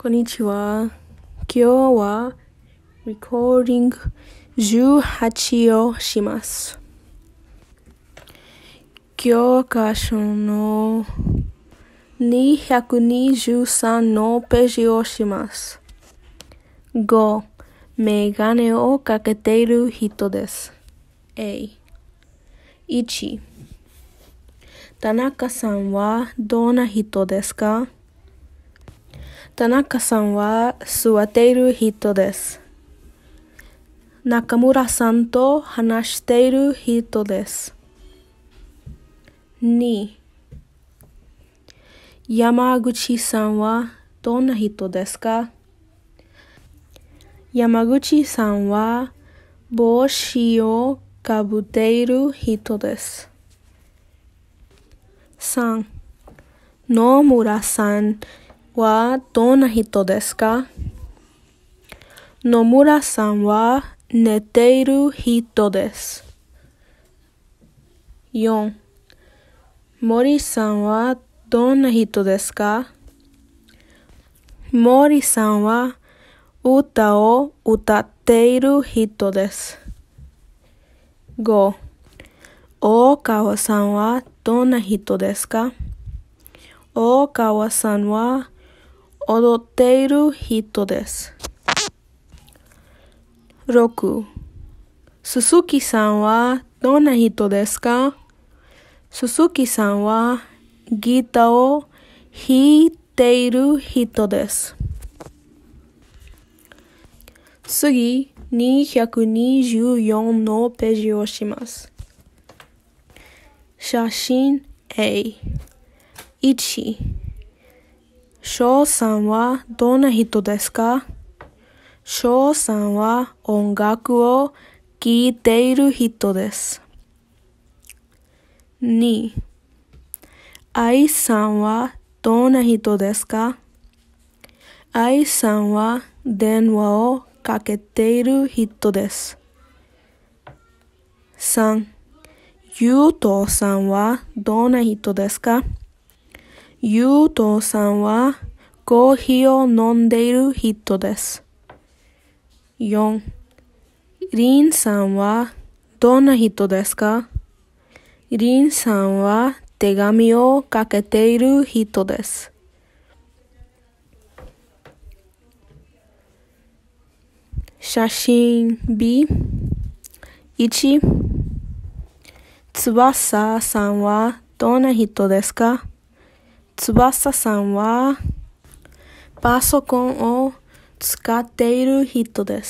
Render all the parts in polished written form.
こんにちは。今日はレコーディング18をします。教科書の223のページをします。5、メガネをかけている人です。1、田中さんはどんな人ですか？田中さんは座っている人です。中村さんと話している人です。2、山口さんはどんな人ですか？山口さんは帽子をかぶっている人です。3、野村さんはどんな人ですか？野村さんは寝ている人です。4、森さんはどんな人ですか？森さんは歌を歌っている人です。5、大川さんはどんな人ですか？大川さんは踊っている人です。6、鈴木さんはどんな人ですか？鈴木さんはギターを弾いている人です。次、224のページをします。写真 A。1、翔さんはどんな人ですか？翔さんは音楽を聴いている人です。2、愛さんはどんな人ですか？愛さんは電話をかけている人です。3、ゆうとさんはどんな人ですか？ゆうとさんはコーヒーを飲んでいる人です。4、りんさんはどんな人ですか？りんさんは手紙をかけている人です。写真 B。1、翼さんはどんな人ですか？翼さんはパソコンを使っている人です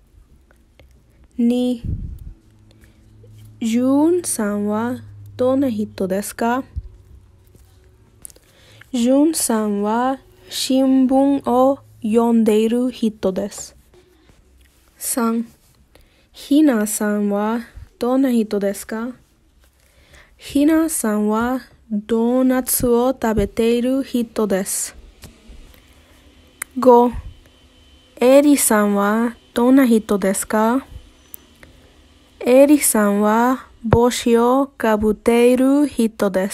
。2、じゅんさんはどんな人ですか？じゅんさんは新聞を読んでいる人です。3、ひなさんはどんな人ですか？ひなさんはドーナツを食べている人です。5、エリさんはどんな人ですか？エリさんは帽子をかぶっている人です。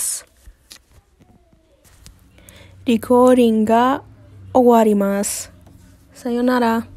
レコーディングが終わります。さよなら。